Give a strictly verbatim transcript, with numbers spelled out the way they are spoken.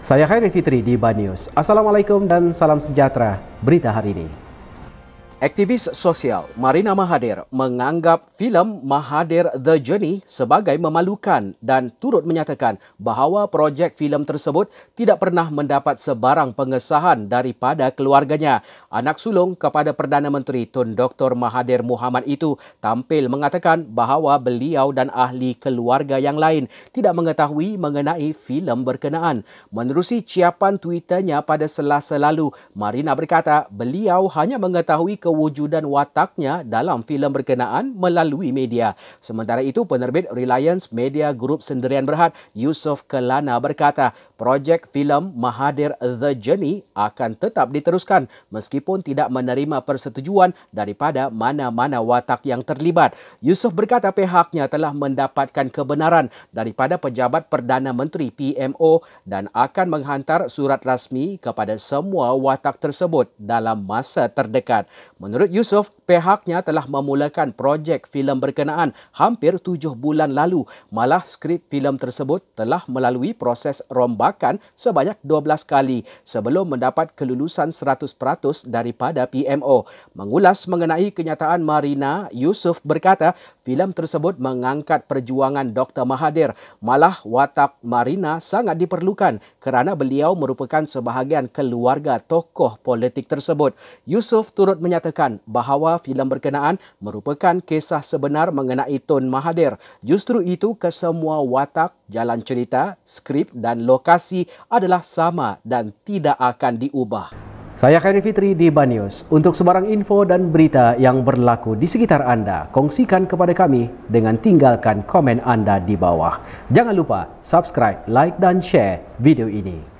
Saya Khairi Fitri di Ban News. Assalamualaikum dan salam sejahtera. Berita hari ini. Aktivis sosial Marina Mahathir menganggap filem Mahathir The Journey sebagai memalukan dan turut menyatakan bahawa projek filem tersebut tidak pernah mendapat sebarang pengesahan daripada keluarganya. Anak sulung kepada Perdana Menteri Tun Doktor Mahathir Mohamad itu tampil mengatakan bahawa beliau dan ahli keluarga yang lain tidak mengetahui mengenai filem berkenaan. Menerusi ciapan Twitternya pada Selasa lalu, Marina berkata beliau hanya mengetahui kewujudan wataknya dalam filem berkenaan melalui media. Sementara itu, penerbit Reliance Media Group Sendirian Berhad, Yusof Kelana berkata, projek filem Mahathir The Journey akan tetap diteruskan meskipun tidak menerima persetujuan daripada mana-mana watak yang terlibat. Yusof berkata pihaknya telah mendapatkan kebenaran daripada pejabat Perdana Menteri P M O dan akan menghantar surat rasmi kepada semua watak tersebut dalam masa terdekat. Menurut Yusof, pihaknya telah memulakan projek filem berkenaan hampir tujuh bulan lalu. Malah skrip filem tersebut telah melalui proses rombakan sebanyak dua belas kali sebelum mendapat kelulusan seratus peratus daripada P M O. Mengulas mengenai kenyataan Marina, Yusof berkata filem tersebut mengangkat perjuangan Doktor Mahathir. Malah watak Marina sangat diperlukan kerana beliau merupakan sebahagian keluarga tokoh politik tersebut. Yusof turut menyatakan bahawa filem berkenaan merupakan kisah sebenar mengenai Tun Mahathir. Justru itu, kesemua watak, jalan cerita, skrip dan lokasi adalah sama dan tidak akan diubah. Saya Khairi Fitri di Ban News. Untuk sebarang info dan berita yang berlaku di sekitar anda, kongsikan kepada kami dengan tinggalkan komen anda di bawah. Jangan lupa subscribe, like dan share video ini.